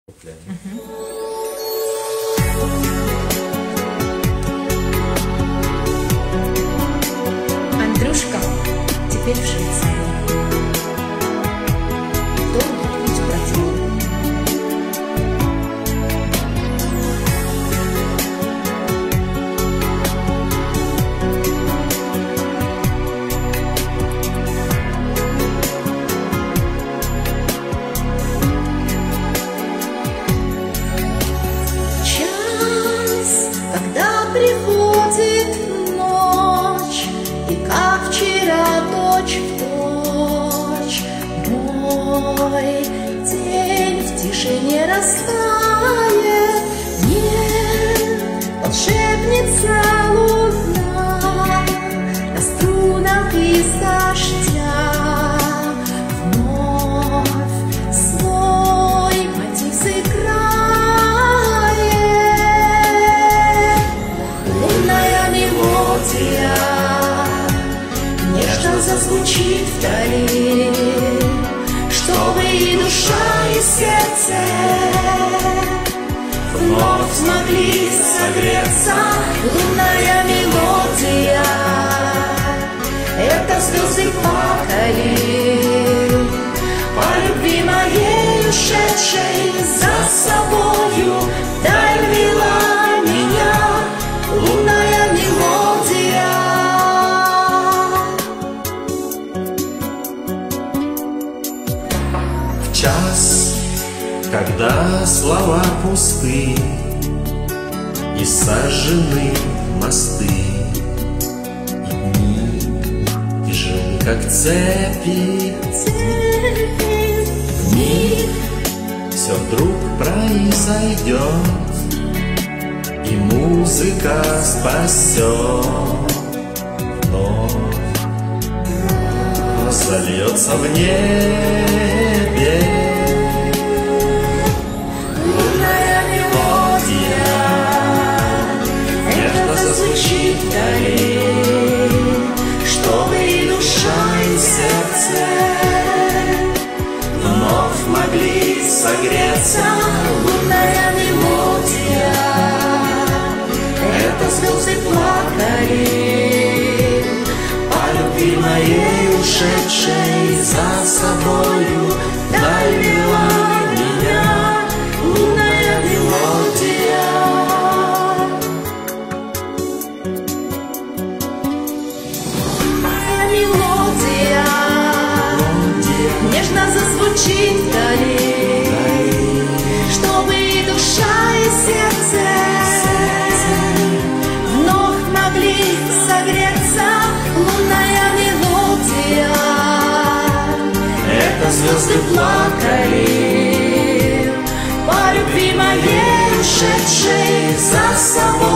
Андрюшка теперь в Швейцарии. Долгий путь проделал. Когда приходит ночь, и как вчера точь в точь, мой день в тишине растает. Нет, волшебница луна на струнах из дождя вновь свой мотив сыграет. Нежно зазвучит вдали, чтобы и душа, и сердце вновь смогли согреться. Лунная мелодия — это звезды плакали по любви моей, ушедшей за собою. Дай вела меня лунная мелодия. Час, когда слова пусты и сожжены мосты, и дни тяжелы, как цепи, в них все вдруг произойдет, и музыка спасет, вновь зальется в небе лунная мелодия, нежно зазвучит вдали, чтобы и душа, и сердце вновь могли согреться. Лунная мелодия — это звезды плакали по любви моей, ушедшей за собою. Дай вела меня лунная мелодия. Лунная мелодия нежно зазвучит вдали, чтобы и душа, и сердце вновь могли согреться. Лунная мелодия — это звезды плакали по любви моей, ушедшей за собой.